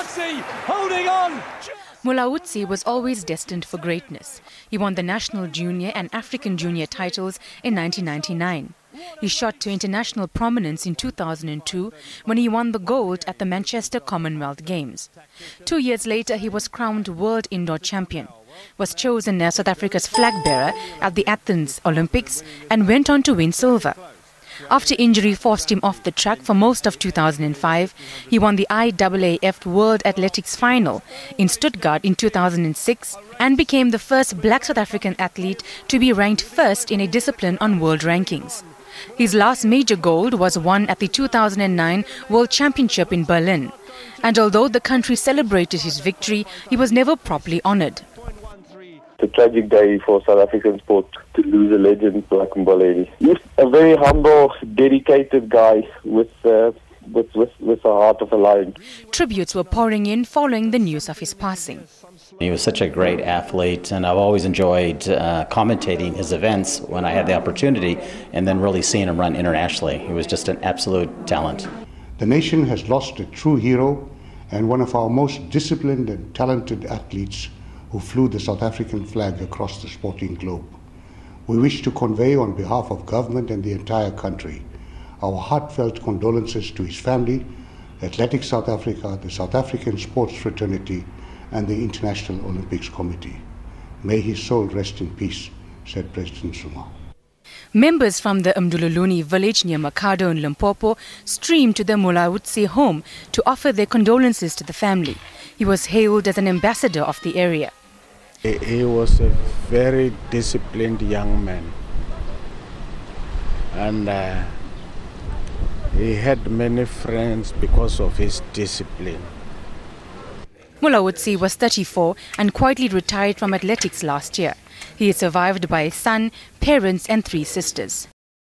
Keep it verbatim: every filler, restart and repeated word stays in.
Mulaudzi holding on. Mulaudzi was always destined for greatness. He won the national junior and African junior titles in nineteen ninety-nine. He shot to international prominence in two thousand two when he won the gold at the Manchester Commonwealth Games. Two years later, he was crowned world indoor champion, was chosen as South Africa's flag bearer at the Athens Olympics and went on to win silver. After injury forced him off the track for most of two thousand five, he won the I A A F World Athletics Final in Stuttgart in two thousand six and became the first black South African athlete to be ranked first in a discipline on world rankings. His last major gold was won at the two thousand nine World Championship in Berlin. And although the country celebrated his victory, he was never properly honoured. It's a tragic day for South African sport to lose a legend like Mboleni. He's a very humble, dedicated guy with, uh, with, with, with the heart of a lion. Tributes were pouring in following the news of his passing. He was such a great athlete, and I've always enjoyed uh, commentating his events when I had the opportunity, and then really seeing him run internationally. He was just an absolute talent. The nation has lost a true hero and one of our most disciplined and talented athletes who flew the South African flag across the sporting globe. We wish to convey on behalf of government and the entire country our heartfelt condolences to his family, Athletics South Africa, the South African Sports Fraternity, and the International Olympics Committee. May his soul rest in peace, said President Zuma. Members from the Mdululuni village near Makhado in Limpopo streamed to the Mulaudzi home to offer their condolences to the family. He was hailed as an ambassador of the area. He was a very disciplined young man, and uh, he had many friends because of his discipline. Mulaudzi was thirty-four and quietly retired from athletics last year. He is survived by a son, parents and three sisters.